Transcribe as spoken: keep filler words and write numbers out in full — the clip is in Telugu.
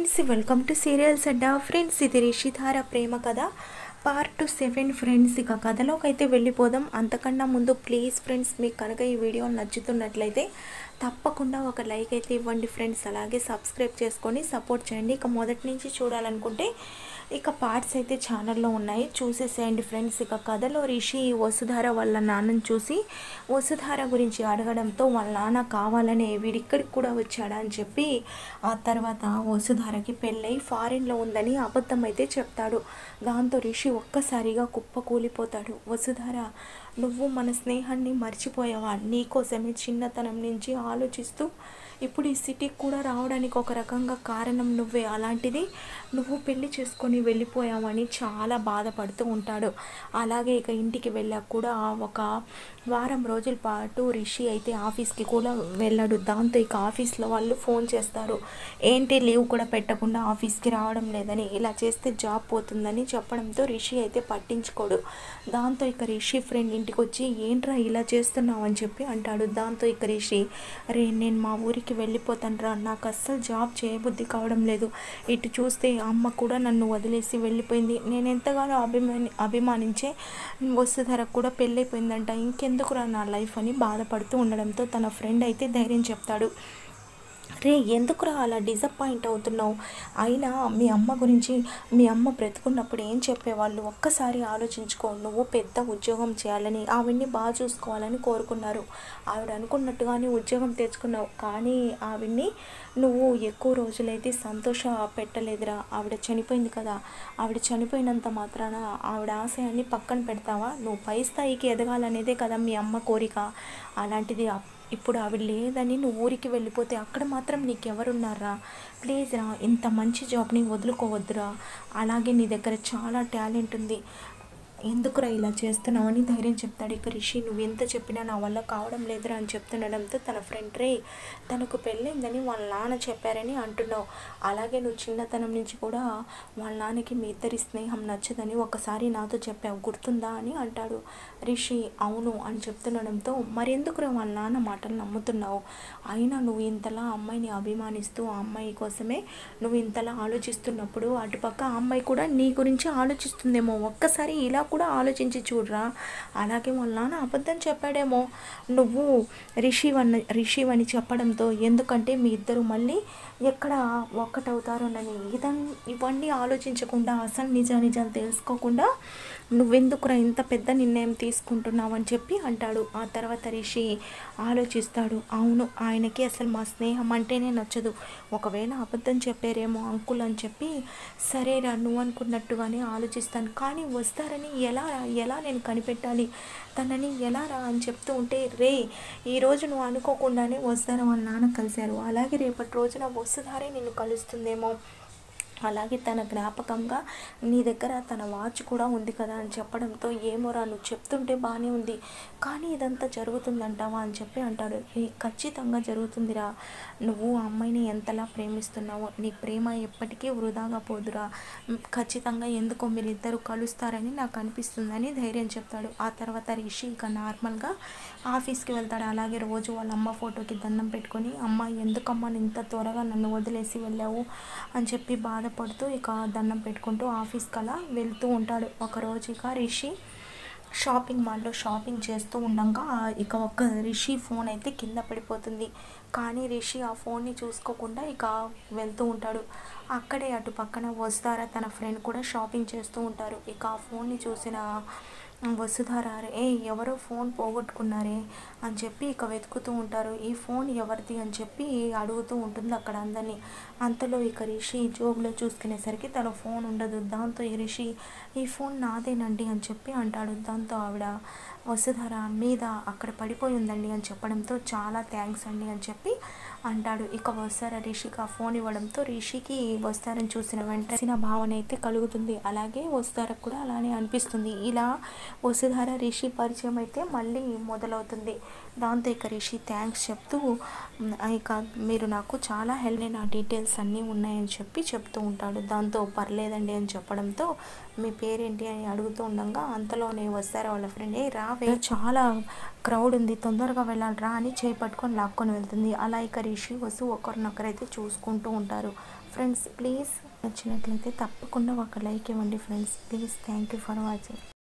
ఫ్రెండ్స్, వెల్కమ్ టు సీరియల్స్ అడ్డా. ఫ్రెండ్స్, ఇది రిషిధార ప్రేమ కథ పార్ట్ సెవెన్. ఫ్రెండ్స్, ఇక కథలోకి అయితే వెళ్ళిపోదాం. అంతకన్నా ముందు ప్లీజ్ ఫ్రెండ్స్, మీకు కనుక ఈ వీడియో నచ్చుతున్నట్లయితే తప్పకుండా ఒక లైక్ అయితే ఇవ్వండి ఫ్రెండ్స్. అలాగే సబ్స్క్రైబ్ చేసుకొని సపోర్ట్ చేయండి. ఇక మొదటి నుంచి చూడాలనుకుంటే ఇక పార్ట్స్ అయితే ఛానల్లో ఉన్నాయి, చూసేసేయండి ఫ్రెండ్స్. ఇక కథలో రిషి వసుధార వాళ్ళ నాన్నని చూసి వసుధార గురించి అడగడంతో వాళ్ళ నాన్న కావాలనే వీడిక్కడికి కూడా వచ్చాడా అని చెప్పి ఆ తర్వాత వసుధారకి పెళ్ళై ఫారిన్లో ఉందని అబద్ధం అయితే చెప్తాడు. దాంతో రిషి ఒక్కసారిగా కుప్ప కూలిపోతాడు. వసుధార, నువ్వు మన స్నేహాన్ని మర్చిపోయావా? నీకోసమే చిన్నతనం నుంచి ఆలోచిస్తూ ఇప్పుడు ఈ సిటీకి కూడా రావడానికి ఒక రకంగా కారణం నువ్వే. అలాంటిది నువ్వు పెళ్లి చేసుకొని వెళ్ళిపోయావని చాలా బాధపడుతూ ఉంటాడు. అలాగే ఇక ఇంటికి వెళ్ళాక కూడా ఒక వారం రోజుల పాటు రిషి అయితే ఆఫీస్కి కూడా వెళ్ళాడు. దాంతో ఇక ఆఫీస్లో వాళ్ళు ఫోన్ చేస్తారు. ఏంటి లీవ్ కూడా పెట్టకుండా ఆఫీస్కి రావడం లేదని, ఇలా చేస్తే జాబ్ పోతుందని చెప్పడంతో రిషి అయితే పట్టించుకోడు. దాంతో ఇక రిషి ఫ్రెండ్ ఇంటికి వచ్చి ఏంట్రా ఇలా చేస్తున్నావు అని చెప్పి అంటాడు. దాంతో ఇక రిషి, రే నేను మా ఊరికి వెళ్ళిపోతాను రా, నాకు అస్సలు జాబ్ చేయబుద్ధి కావడం లేదు. ఇటు చూస్తే అమ్మ కూడా నన్ను వదిలేసి వెళ్ళిపోయింది. నేను ఎంతగానో అభిమాని అభిమానించే వసుధరకు కూడా పెళ్ళైపోయిందంట, ఇంకెందుకురా నా లైఫ్ అని బాధపడుతూ ఉండడంతో తన ఫ్రెండ్ అయితే ధైర్యం చెప్తాడు. రే ఎందుకురా అలా డిసప్పాయింట్ అవుతున్నావు? అయినా మీ అమ్మ గురించి, మీ అమ్మ బ్రతుకున్నప్పుడు ఏం చెప్పేవాళ్ళు? ఒక్కసారి ఆలోచించుకో. నువ్వు పెద్ద ఉద్యోగం చేయాలని, ఆవిడ్ని బాగా చూసుకోవాలని కోరుకున్నారు. ఆవిడ అనుకున్నట్టుగానే ఉద్యోగం తెచ్చుకున్నావు, కానీ ఆవిడ్ని నువ్వు ఎక్కువ రోజులైతే సంతోష పెట్టలేదురా. ఆవిడ చనిపోయింది కదా, ఆవిడ చనిపోయినంత మాత్రాన ఆవిడ ఆశయాన్ని పక్కన పెడతావా? నువ్వు పై స్థాయికి ఎదగాలనేదే కదా మీ అమ్మ కోరిక. అలాంటిది ఇప్పుడు ఆవిడ లేదని నువ్వు ఊరికి వెళ్ళిపోతే అక్కడ మాత్రం నీకెవరున్నారా? ప్లీజ్ రా, ఇంత మంచి జాబ్ని వదులుకోవద్దురా. అలాగే నీ దగ్గర చాలా టాలెంట్ ఉంది, ఎందుకురా ఇలా చేస్తున్నావు అని ధైర్యం చెప్తాడు. ఇక రిషి, నువ్వు ఎంత చెప్పినా నా వల్ల కావడం లేదురా అని చెప్తుండడంతో తన ఫ్రెండ్, రే తనకు పెళ్ళైందని వాళ్ళ నాన్న చెప్పారని అంటున్నావు, అలాగే నువ్వు చిన్నతనం నుంచి కూడా వాళ్ళ నాన్నకి మీ ఇద్దరి స్నేహం నచ్చదని ఒకసారి నాతో చెప్పావు, గుర్తుందా అని అంటాడు. రిషి, అవును అని చెప్తుండడంతో మరెందుకురా వాళ్ళ నాన్న మాటలు నమ్ముతున్నావు? అయినా నువ్వు ఇంతలా అమ్మాయిని అభిమానిస్తూ ఆ అమ్మాయి కోసమే నువ్వు ఇంతలా ఆలోచిస్తున్నప్పుడు అటుపక్క ఆ అమ్మాయి కూడా నీ గురించి ఆలోచిస్తుందేమో, ఒక్కసారి ఇలా కూడా ఆలోచించి చూడరా. అలాగే వాళ్ళ నాన్న అబద్ధం చెప్పాడేమో నువ్వు రిషివన్న రిషివని చెప్పడంతో, ఎందుకంటే మీ ఇద్దరు మళ్ళీ ఎక్కడ ఒక్కటవుతారోనని. ఇదన్ ఇవన్నీ ఆలోచించకుండా, అసలు నిజా నిజాలు తెలుసుకోకుండా నువ్వెందుకురా ఇంత పెద్ద నిర్ణయం తీసుకుంటున్నావు అని చెప్పి అంటాడు. ఆ తర్వాత రిషి ఆలోచిస్తాడు. అవును, ఆయనకి అసలు మా స్నేహం అంటేనే నచ్చదు, ఒకవేళ అబద్ధం చెప్పారేమో అంకుల్ అని చెప్పి, సరేరా నువ్వు అనుకున్నట్టుగానే ఆలోచిస్తాను, కానీ వస్తారని ఎలా ఎలా నేను కనిపెట్టాలి, తనని ఎలా రా అని చెప్తూ ఉంటే, రే ఈరోజు నువ్వు అనుకోకుండానే వస్తారా వాళ్ళ నాన్న కలిశారు, అలాగే రేపటి రోజున వసుధారే నిన్ను కలుస్తుందేమో, అలాగే తన జ్ఞాపకంగా నీ దగ్గర తన వాచ్ కూడా ఉంది కదా అని చెప్పడంతో, ఏమోరా నువ్వు చెప్తుంటే బాగానే ఉంది, కానీ ఇదంతా జరుగుతుందంటావా అని చెప్పి అంటాడు. ఏ ఖచ్చితంగా జరుగుతుందిరా, నువ్వు ఆ అమ్మాయిని ఎంతలా ప్రేమిస్తున్నావో, నీ ప్రేమ ఎప్పటికీ వృధాగా పోదురా, ఖచ్చితంగా ఎందుకో మీరిద్దరు కలుస్తారని నాకు అనిపిస్తుందని ధైర్యం చెప్తాడు. ఆ తర్వాత రిషి ఇక నార్మల్గా ఆఫీస్కి వెళ్తాడు. అలాగే రోజు వాళ్ళ అమ్మ ఫోటోకి దండం పెట్టుకొని, అమ్మ ఎందుకమ్మా ఇంత త్వరగా నన్ను వదిలేసి వెళ్ళావు అని చెప్పి బాధ పడుతూ ఇక దండం పెట్టుకుంటూ ఆఫీస్కి అలా వెళ్తూ ఉంటాడు. ఒకరోజు ఇక రిషి షాపింగ్ మాల్లో షాపింగ్ చేస్తూ ఉండగా ఇక ఒక రిషి ఫోన్ అయితే కింద పడిపోతుంది. కానీ రిషి ఆ ఫోన్ని చూసుకోకుండా ఇక వెళ్తూ ఉంటాడు. అక్కడే అటు పక్కన వసుధార తన ఫ్రెండ్ కూడా షాపింగ్ చేస్తూ ఉంటారు. ఇక ఆ ఫోన్ని చూసిన వసుధార, ఏ ఎవరో ఫోన్ పోగొట్టుకున్నారే అని చెప్పి ఇక వెతుకుతూ ఉంటారు. ఈ ఫోన్ ఎవరిది అని చెప్పి అడుగుతూ ఉంటుంది అక్కడ అందరినీ. అంతలో ఇక రిషి జోబులో చూసుకునేసరికి తన ఫోన్ ఉండదు. దాంతో ఈ రిషి, ఈ ఫోన్ నాదేనండి అని చెప్పి అంటాడు. దాంతో ఆవిడ, వసుధార మీద అక్కడ పడిపోయి ఉందండి అని చెప్పడంతో, చాలా థ్యాంక్స్ అండి అని చెప్పి అంటాడు. ఇక వసుధార రిషికి ఆ ఫోన్ ఇవ్వడంతో రిషికి వసుధారని చూసిన వెంటనే భావన అయితే కలుగుతుంది. అలాగే వసుధారకు కూడా అలానే అనిపిస్తుంది. ఇలా వసుధార రిషి పరిచయం అయితే మళ్ళీ మొదలవుతుంది. దాంతో ఇక రిషి థ్యాంక్స్ చెప్తూ, ఇక మీరు నాకు చాలా హెల్ప్, నా డీటెయిల్స్ అన్నీ ఉన్నాయని చెప్పి చెప్తూ ఉంటాడు. దాంతో పర్లేదండి అని చెప్పడంతో, మీ పేరేంటి అని అడుగుతూ ఉండగా అంతలోనే వస్తారు వాళ్ళ ఫ్రెండ్, ఏ రావే చాలా క్రౌడ్ ఉంది, తొందరగా వెళ్ళాలి రా అని చేయి పట్టుకొని లాక్కొని వెళ్తుంది. అలా ఇక రిషి వసు ఒకరినొకరైతే చూసుకుంటూ ఉంటారు. ఫ్రెండ్స్ ప్లీజ్ నచ్చినట్లయితే తప్పకుండా ఒక లైక్ ఇవ్వండి friends please. Thank you for watching.